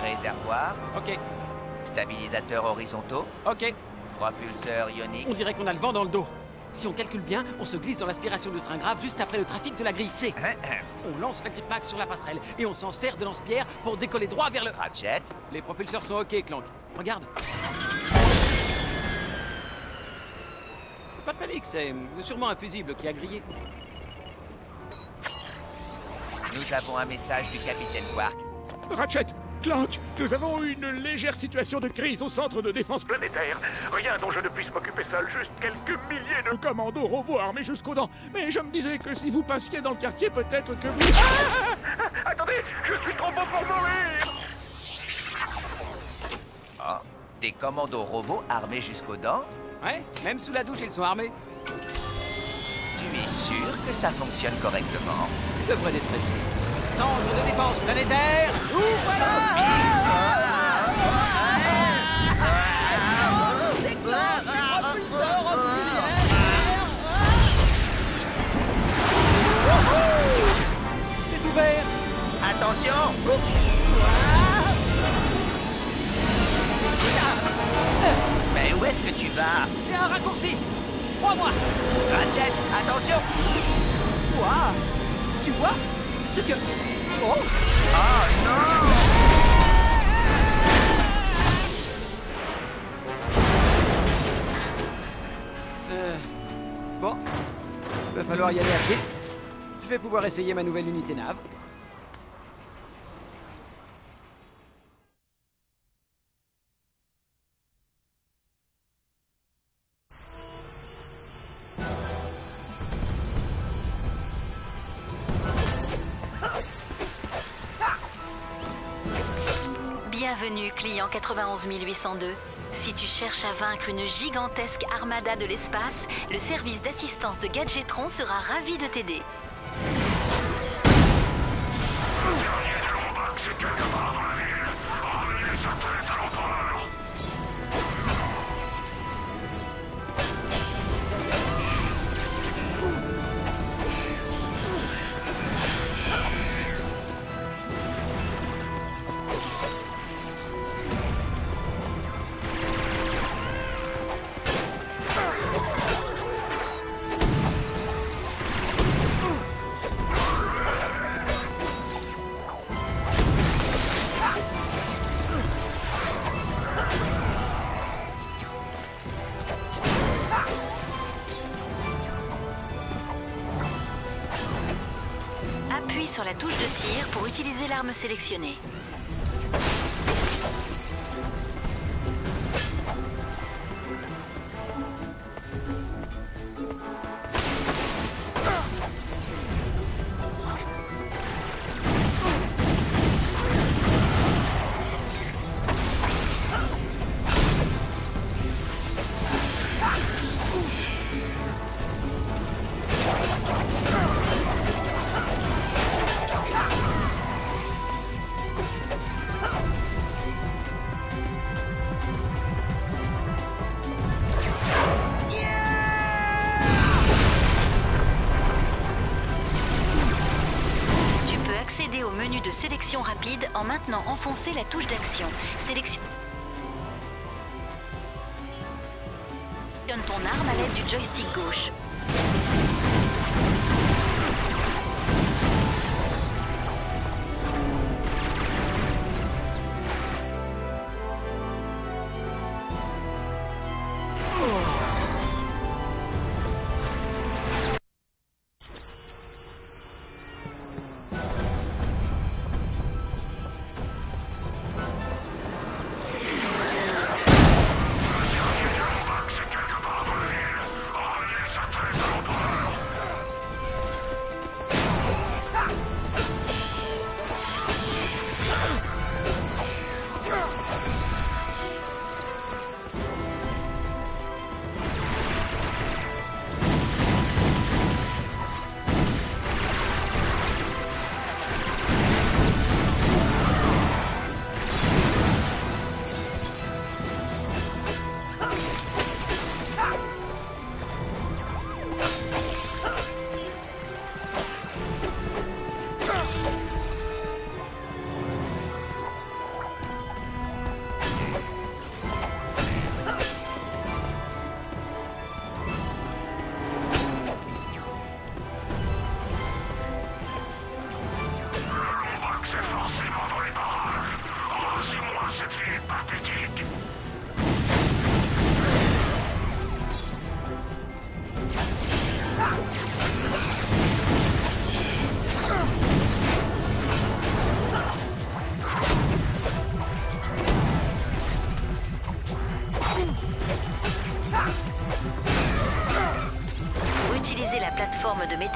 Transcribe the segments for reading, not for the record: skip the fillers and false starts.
Réservoir, Ok, stabilisateurs horizontaux, ok. propulseur ionique. On dirait qu'on a le vent dans le dos. Si on calcule bien, on se glisse dans l'aspiration de train grave juste après le trafic de la grille C. On lance la grippack sur la passerelle et on s'en sert de lance-pierre pour décoller droit vers le... Ratchet, Les propulseurs sont ok, Clank. Regarde. Pas de panique, c'est sûrement un fusible qui a grillé. nous avons un message du capitaine Quark. Ratchet, Clank, nous avons une légère situation de crise au centre de défense planétaire. Rien dont je ne puisse m'occuper seul, juste quelques milliers de commandos robots armés jusqu'aux dents. Mais je me disais que si vous passiez dans le quartier, peut-être que vous... Attendez, je suis trop beau pour mourir. Oh, des commandos robots armés jusqu'aux dents? Ouais, même sous la douche, ils sont armés. Tu es sûr que ça fonctionne correctement? Devrait être sûr. Centre de défense planétaire, C'est ouvert. Attention! Mais où est-ce que tu vas? C'est un raccourci. Crois-moi. Ratchet, attention! Ouah. Tu vois ce que... Oh. Oh non! Bon. Va falloir y aller à pied. Je vais pouvoir essayer ma nouvelle unité nav. Bienvenue, client 91 802. Si tu cherches à vaincre une gigantesque armada de l'espace, le service d'assistance de Gadgetron sera ravi de t'aider. Appuie sur la touche de tir pour utiliser l'arme sélectionnée. Accéder au menu de sélection rapide en maintenant enfoncé la touche d'action. Sélectionne ton arme à l'aide du joystick gauche.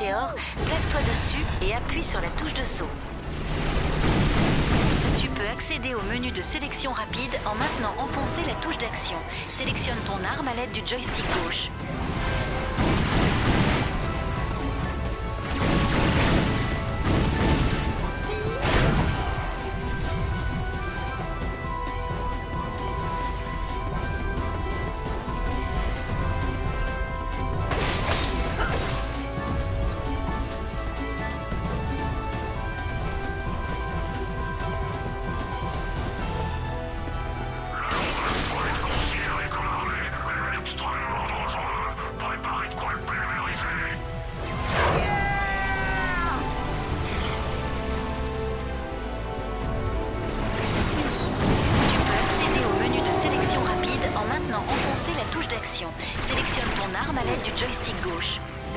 météore, place-toi dessus et appuie sur la touche de saut. Tu peux accéder au menu de sélection rapide en maintenant enfoncer la touche d'action. Sélectionne ton arme à l'aide du joystick gauche. Sélectionne ton arme à l'aide du joystick gauche.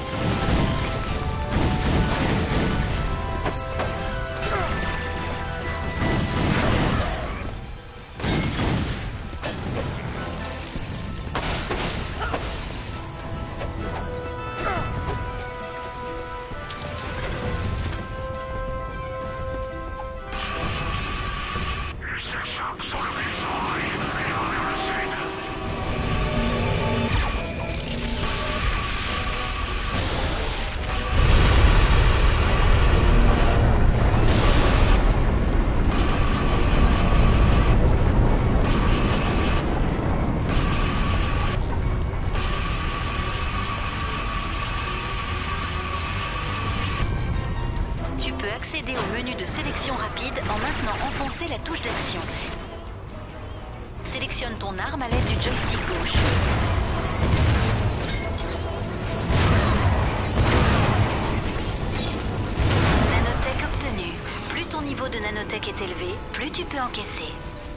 Accéder au menu de sélection rapide en maintenant enfoncer la touche d'action. Sélectionne ton arme à l'aide du joystick gauche. Nanotech obtenu. Plus ton niveau de nanotech est élevé, plus tu peux encaisser.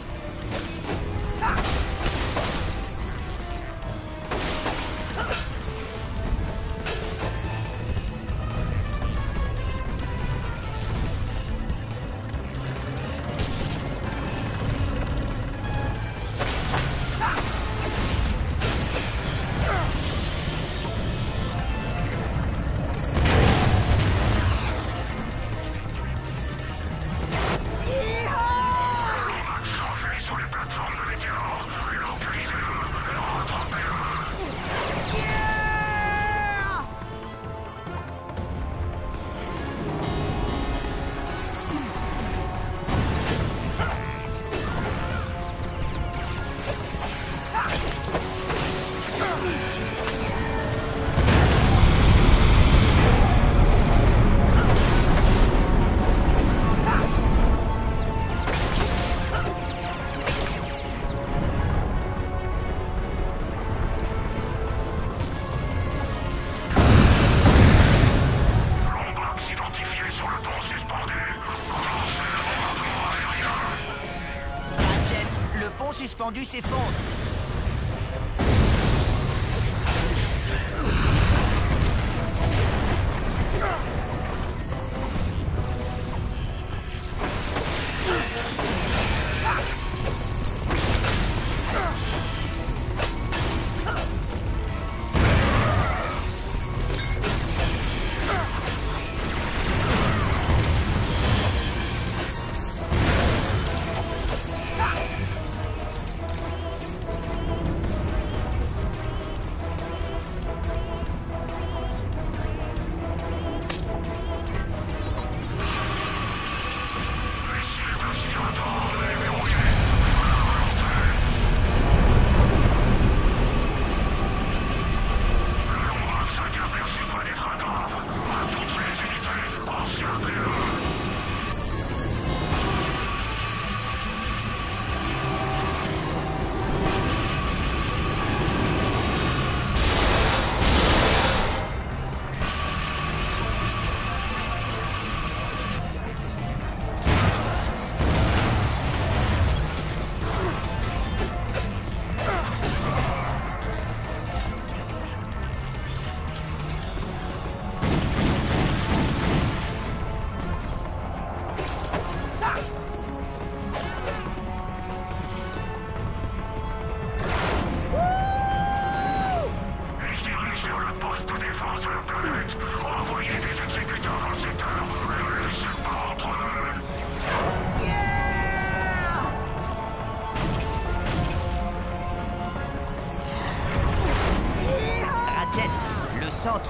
Suspendu s'effondre.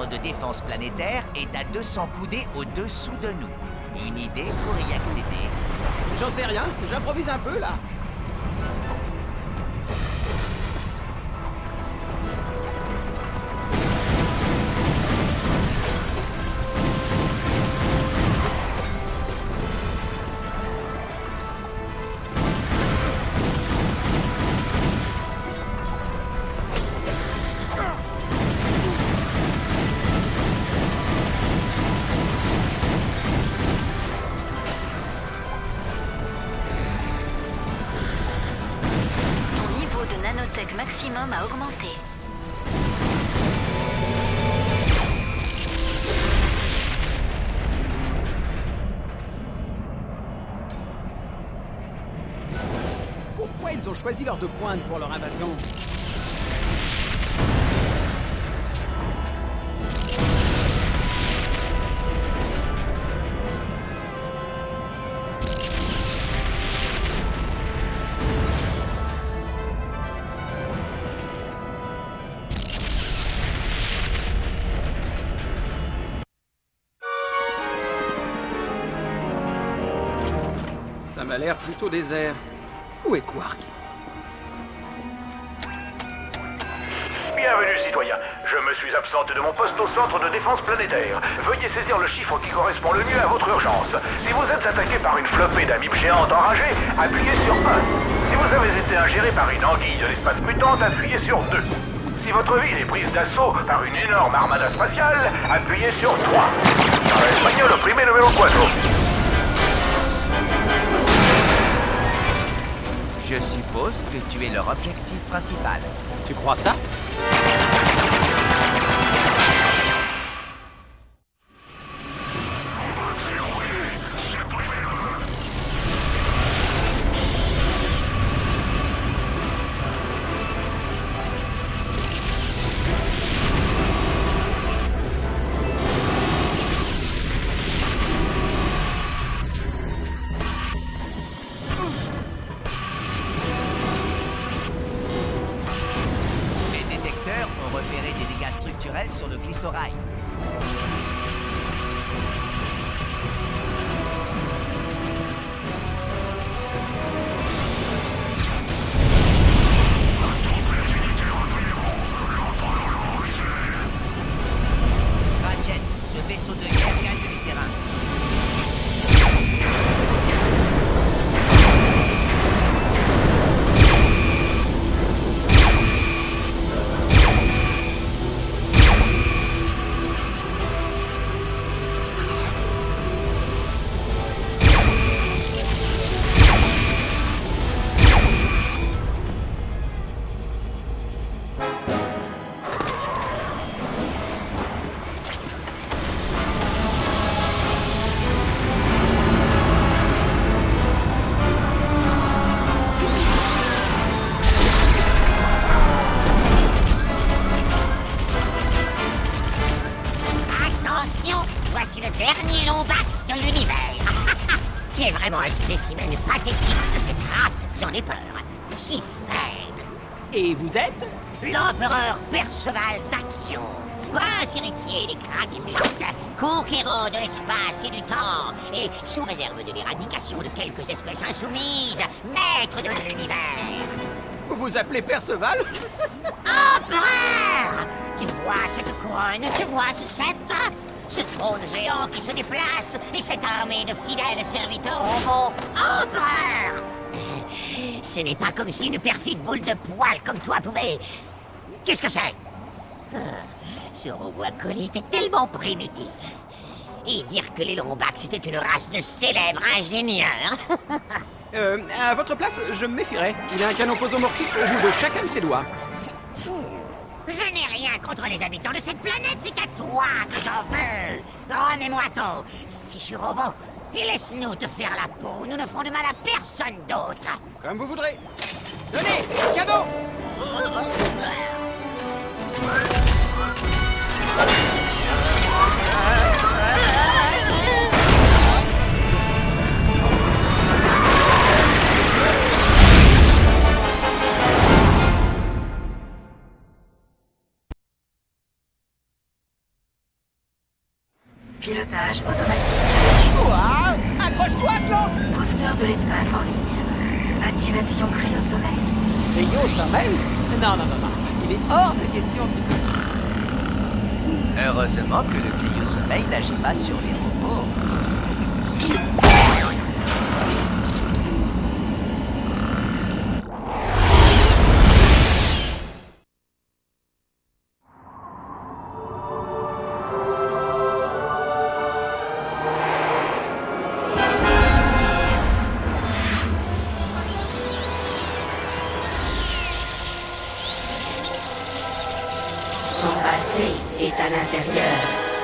centre de défense planétaire est à 200 coudées au-dessous de nous. Une idée pour y accéder? J'en sais rien, j'improvise un peu là. Nanotech maximum a augmenté. Pourquoi ils ont choisi l'heure de pointe pour leur invasion? Ça m'a l'air plutôt désert. Où est Quark? Bienvenue, citoyen. Je me suis absente de mon poste au centre de défense planétaire. Veuillez saisir le chiffre qui correspond le mieux à votre urgence. Si vous êtes attaqué par une flopée d'amibes géantes enragées, appuyez sur 1. Si vous avez été ingéré par une anguille de l'espace mutante, appuyez sur 2. Si votre ville est prise d'assaut par une énorme armada spatiale, appuyez sur 3. Dans l'espagnol, opprimez le numéro 4. Je suppose que tu es leur objectif principal. Tu crois ça? Sur le glissorail. Ratchet, ce vaisseau de guerre gagne du terrain. Voici le dernier Lombax de l'univers. Tu es vraiment un spécimen pathétique de cette race, j'en ai peur. Si faible. Et vous êtes? L'empereur Perceval Tachyon, prince héritier des Kragimutes, conquérant de l'espace et du temps, et sous réserve de l'éradication de quelques espèces insoumises, maître de l'univers. Vous vous appelez Perceval? Empereur! Tu vois cette couronne, tu vois ce sceptre? Ce trône géant qui se déplace et cette armée de fidèles serviteurs robots. Empereur! Ce n'est pas comme si une perfide boule de poil comme toi pouvait... Qu'est-ce que c'est? Ce robot acolyte est tellement primitif. Et dire que les Lombax étaient une race de célèbres ingénieurs. À votre place, je me méfierais. Il a un canon posomorphique au bout de chacun de ses doigts. Je n'ai rien contre les habitants de cette planète, c'est à toi que j'en veux. Remets-moi ton fichu robot et laisse-nous te faire la peau. Nous ne ferons de mal à personne d'autre. Comme vous voudrez. Tenez, cadeau! de l'espace en ligne. Activation cryo-sommeil. Cryo-sommeil? Non, non, non, non. Il est hors de question qu'il... Heureusement que le cryo-sommeil n'agit pas sur les robots. Son passé est à l'intérieur.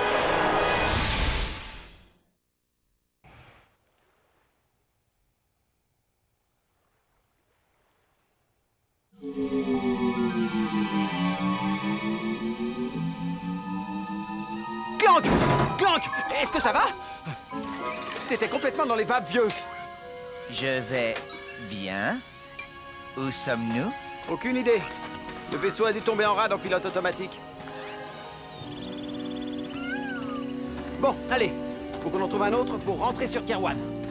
Clank! Clank! Est-ce que ça va? T'étais complètement dans les vapes, vieux. Je vais bien. Où sommes-nous? Aucune idée. Le vaisseau a dû tomber en rade en pilote automatique. Bon, allez. Faut qu'on en trouve un autre pour rentrer sur Kerwan.